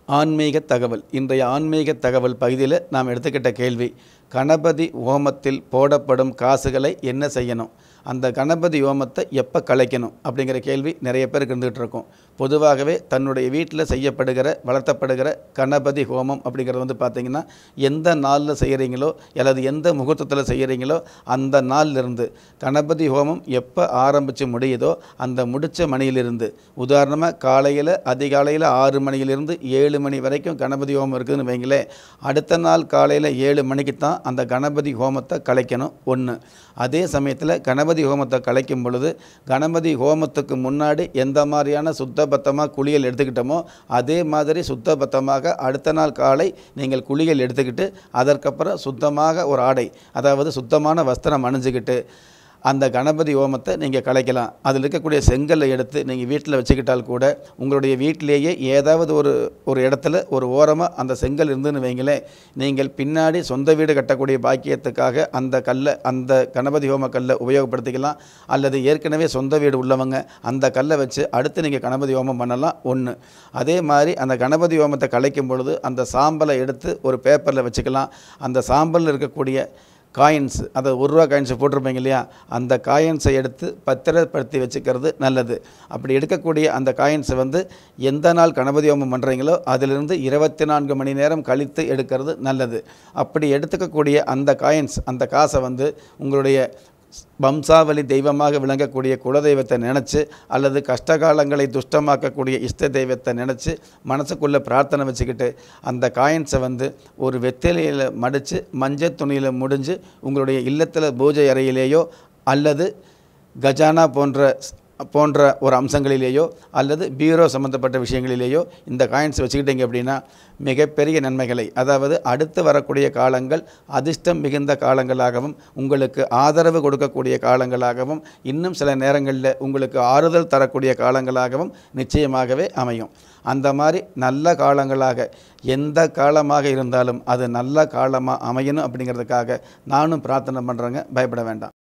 ஆன்மீக தகவல். இன்றைய ஆன்மீக தகவல் பகுதியில் நாம் எடுத்துக்கிட்ட கேள்வி, கணபதி ஹோமத்தில் போடப்படும் காசுகளை என்ன செய்யணும், அந்த கணபதி ஹோமத்தை எப்போ கலைக்கணும் அப்படிங்கிற கேள்வி நிறைய பேருக்கு இருந்துகிட்டு இருக்கும். பொதுவாகவே தன்னுடைய வீட்டில் செய்யப்படுகிற வளர்த்தப்படுகிற கணபதி ஹோமம் அப்படிங்கிறது பார்த்திங்கன்னா, எந்த நாளில் செய்கிறீங்களோ அல்லது எந்த முகூர்த்தத்தில் செய்கிறீங்களோ அந்த நாளிலிருந்து கணபதி ஹோமம் எப்போ ஆரம்பித்து முடியுதோ அந்த முடித்த மணியிலிருந்து, உதாரணமாக காலையில் அதிகாலையில் 6 மணியிலிருந்து 7 மணி வரைக்கும் கணபதி ஹோமம் இருக்குதுன்னு வைங்களே, அடுத்த நாள் காலையில் 7 மணிக்கு தான் அந்த கணபதி ஹோமத்தை கலைக்கணும். ஒன்று. அதே சமயத்தில் கணபதி ஹோமத்தை கலைக்கும் பொழுது கணபதி ஹோமத்துக்கு முன்னாடி எந்த மாதிரியான சுத்தபத்தமாக குளியல் எடுத்துக்கிட்டோமோ அதே மாதிரி சுத்தபத்தமாக அடுத்த நாள் காலை நீங்கள் குளியல் எடுத்துக்கிட்டு அதற்கப்புறம் சுத்தமாக ஒரு ஆடை, அதாவது சுத்தமான வஸ்திரம் அணிஞ்சிக்கிட்டு அந்த கணபதி ஹோமத்தை நீங்கள் கலைக்கலாம். அதில் இருக்கக்கூடிய செங்கல்லை எடுத்து நீங்கள் வீட்டில் வச்சுக்கிட்டால் கூட, உங்களுடைய வீட்டிலேயே ஏதாவது ஒரு இடத்துல ஒரு ஓரமாக அந்த செங்கல் இருந்துன்னு வைங்களேன், நீங்கள் பின்னாடி சொந்த வீடு கட்டக்கூடிய பாக்கியத்துக்காக அந்த கல்லை, அந்த கணபதி ஹோம கல்லை உபயோகப்படுத்திக்கலாம். அல்லது ஏற்கனவே சொந்த வீடு உள்ளவங்க அந்த கல்லை வச்சு அடுத்து நீங்கள் கணபதி ஹோமம் பண்ணலாம். ஒன்று. அதே மாதிரி அந்த கணபதி ஹோமத்தை கலைக்கும் பொழுது அந்த சாம்பலை எடுத்து ஒரு பேப்பரில் வச்சுக்கலாம். அந்த சாம்பலில் இருக்கக்கூடிய காயின்ஸ், அதை ₹1 காயின்ஸ் போட்டிருப்பீங்க இல்லையா, அந்த காயின்ஸை எடுத்து பத்திரப்படுத்தி வச்சுக்கிறது நல்லது. அப்படி எடுக்கக்கூடிய அந்த காயின்ஸை எந்த நாள் கணபதி ஹோமம் பண்ணுறீங்களோ அதிலிருந்து 24 மணி நேரம் கழித்து எடுக்கிறது நல்லது. அப்படி எடுத்துக்கக்கூடிய அந்த காயின்ஸ், அந்த காசை உங்களுடைய வம்சாவளி தெய்வமாக விளங்கக்கூடிய குலதெய்வத்தை நினச்சி அல்லது கஷ்டகாலங்களை துஷ்டமாக்கக்கூடிய இஷ்ட தெய்வத்தை நினச்சி மனசுக்குள்ளே பிரார்த்தனை வச்சுக்கிட்டு அந்த காயின்ஸை ஒரு வெற்றிலையில் மடித்து மஞ்சள் துணியில் முடிஞ்சு உங்களுடைய இல்லத்தில் பூஜை அறையிலேயோ அல்லது கஜானா போன்ற ஒரு அம்சங்களிலேயோ அல்லது பீரோ சம்மந்தப்பட்ட விஷயங்களிலேயோ இந்த காயின்ஸ் வச்சுக்கிட்டீங்க அப்படின்னா மிகப்பெரிய நன்மைகளை, அதாவது அடுத்து வரக்கூடிய காலங்கள் அதிர்ஷ்டம் மிகுந்த காலங்களாகவும் உங்களுக்கு ஆதரவு கொடுக்கக்கூடிய காலங்களாகவும் இன்னும் சில நேரங்களில் உங்களுக்கு ஆறுதல் தரக்கூடிய காலங்களாகவும் நிச்சயமாகவே அமையும். அந்த மாதிரி நல்ல காலங்களாக எந்த காலமாக இருந்தாலும் அது நல்ல காலமாக அமையணும் அப்படிங்கிறதுக்காக நானும் பிரார்த்தனை பண்ணுறேங்க. பயப்பட வேண்டாம்.